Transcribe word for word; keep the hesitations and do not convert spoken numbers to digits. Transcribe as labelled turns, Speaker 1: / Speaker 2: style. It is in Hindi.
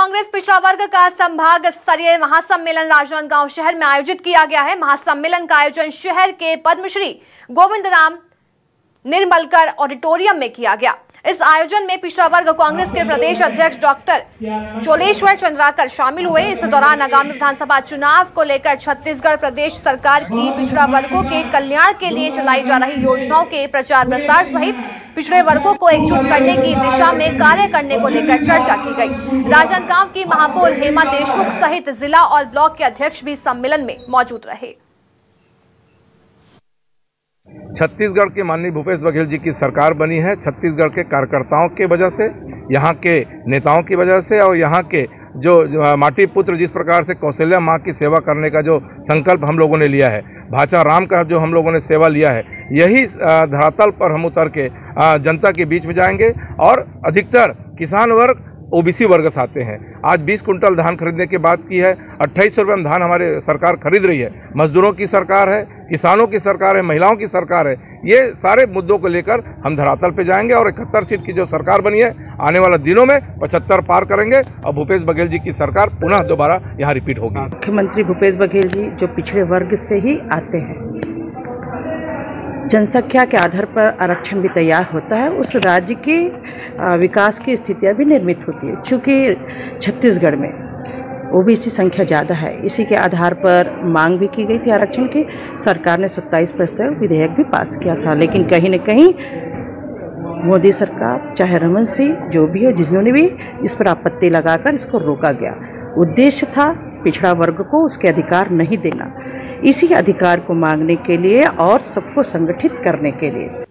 Speaker 1: कांग्रेस पिछड़ा वर्ग का संभाग स्तरीय महासम्मेलन राजनांदगांव शहर में आयोजित किया गया है। महासम्मेलन का आयोजन शहर के पद्मश्री गोविंद राम निर्मलकर ऑडिटोरियम में किया गया। इस आयोजन में पिछड़ा वर्ग कांग्रेस के प्रदेश अध्यक्ष डॉक्टर चोलेश्वर चंद्राकर शामिल हुए। इस दौरान आगामी विधानसभा चुनाव को लेकर छत्तीसगढ़ प्रदेश सरकार की पिछड़ा वर्गों के कल्याण के लिए चलाई जा रही योजनाओं के प्रचार प्रसार सहित पिछड़े वर्गों को एकजुट करने की दिशा में कार्य करने को लेकर चर्चा की गई। राजनांदगांव की महापौर हेमा देशमुख सहित जिला और ब्लॉक के अध्यक्ष भी सम्मेलन में मौजूद रहे।
Speaker 2: छत्तीसगढ़ के माननीय भूपेश बघेल जी की सरकार बनी है। छत्तीसगढ़ के कार्यकर्ताओं के वजह से, यहाँ के नेताओं की वजह से और यहाँ के जो, जो माटी पुत्र जिस प्रकार से कौशल्या माँ की सेवा करने का जो संकल्प हम लोगों ने लिया है, भाचा राम का जो हम लोगों ने सेवा लिया है, यही धरातल पर हम उतर के जनता के बीच में जाएंगे और अधिकतर किसान वर्ग ओबीसी वर्ग से आते हैं। आज बीस कुंटल धान खरीदने की बात की है। अट्ठाईस सौ रुपये में धान हमारे सरकार खरीद रही है। मजदूरों की सरकार है, किसानों की सरकार है, महिलाओं की सरकार है। ये सारे मुद्दों को लेकर हम धरातल पे जाएंगे और इकहत्तर सीट की जो सरकार बनी है, आने वाले दिनों में पचहत्तर पार करेंगे और भूपेश बघेल जी की सरकार पुनः दोबारा यहाँ रिपीट होगी।
Speaker 3: मुख्यमंत्री भूपेश बघेल जी जो पिछड़े वर्ग से ही आते हैं, जनसंख्या के आधार पर आरक्षण भी तैयार होता है, उस राज्य के विकास की स्थितियाँ भी निर्मित होती है। चूँकि छत्तीसगढ़ में ओबीसी संख्या ज़्यादा है, इसी के आधार पर मांग भी की गई थी आरक्षण की। सरकार ने सत्ताईस प्रस्ताव विधेयक भी पास किया था, लेकिन कहीं न कहीं मोदी सरकार चाहे रमन सिंह जो भी है, जिन्होंने भी इस पर आपत्ति लगाकर इसको रोका गया। उद्देश्य था पिछड़ा वर्ग को उसके अधिकार नहीं देना। इसी अधिकार को मांगने के लिए और सबको संगठित करने के लिए